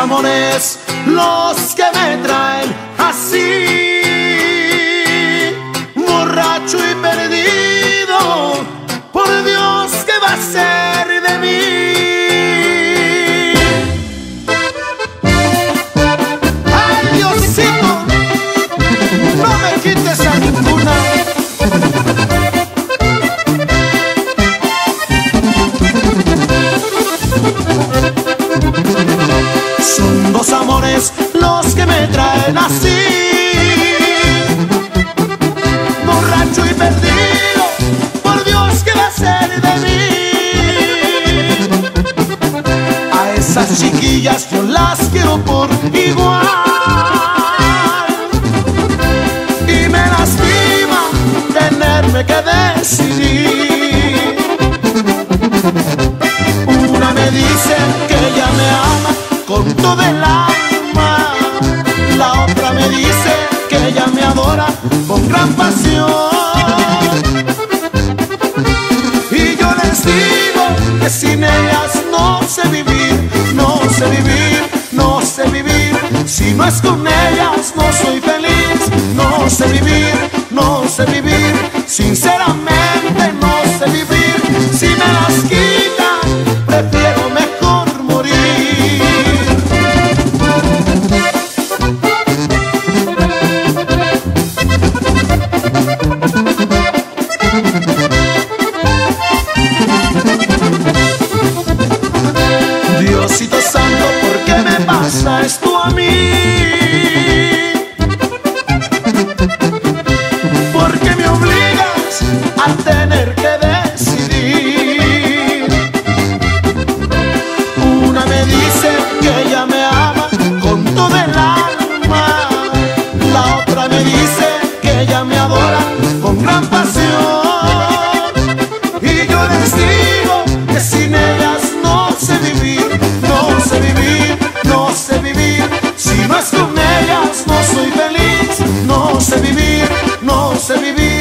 amores los que me traen así, borracho y perdido. Por Dios, ¿qué va a ser de mí? Ay, Diosito, no me quites a ninguna. Son dos amores los que me traen así, borracho y perdido. Por Dios, ¿qué va a ser de mí? A esas chiquillas yo las quiero por igual, y me lastima tenerme que decidir. Una me dice que ella me ama con todo el alma, la otra me dice que ella me adora con gran pasión. Y yo les digo que sin ellas no sé vivir, no sé vivir, no sé vivir. Si no es con ellas no soy feliz, no sé vivir, no sé vivir. Sinceramente no sé vivir. Si me las quitan, prefiero mejor morir. Diosito santo, ¿por qué me pasa esto a mí? ¿Por qué me obligas a tener que decidir? Una me dice que ella me ama con todo el alma, la otra me dice que ella me adora con gran pasión. Y yo les digo que sin ellas no sé vivir, no sé vivir, no sé vivir. Si no es con ellas no soy feliz, no sé vivir, no sé vivir.